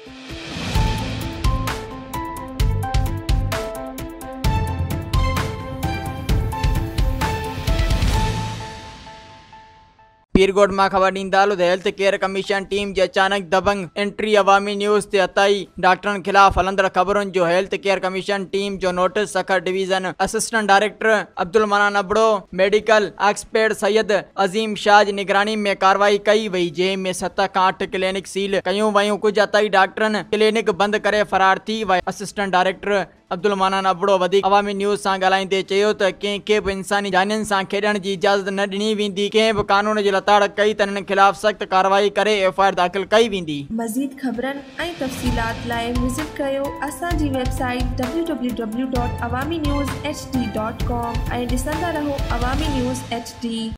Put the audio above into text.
पीरगोट मां ख़बर ॾींदा हेल्थ केयर कमीशन टीम जी अचानक दबंग एंट्री अवामी न्यूज़ ते अताई डॉक्टरनि ख़िलाफ़ हलंदड़ ख़बरुनि जो हेल्थ केयर कमीशन टीम जो notice Sukkur division assistant director Abdul Manan Abro medical expert Syed Azeem Shah जी निगरानी में कार्रवाई कई वई, जंहिंमें 7 खां 8 क्लिनिक सील कयूं वयूं। कुछ अताई डॉक्टरनि क्लिनिक बंद करे फरार थी विया। असिस्टेंट डायरेक्टर अब्दुल मनान अबड़ो वधीक अवामी न्यूज़ सां ॻाल्हाईंदे चयो त कंहिंखे बि इंसानी जानियुनि सां खेॾण जी इजाज़त न ॾिनी वेंदी। कंहिं बि कानून जी लताड़ कई त इन्हनि ख़िलाफ़ सख़्त कार्रवाई करे एफआईआर दाख़िल कई वेंदी। मज़ीद ख़बरनि ऐं तफ़सीलात लाइ विज़िट कयो असांजी वेबसाइट www.awamiNewsHD.com ऐं ॾिसंदा रहो अवामी न्यूज़ HD।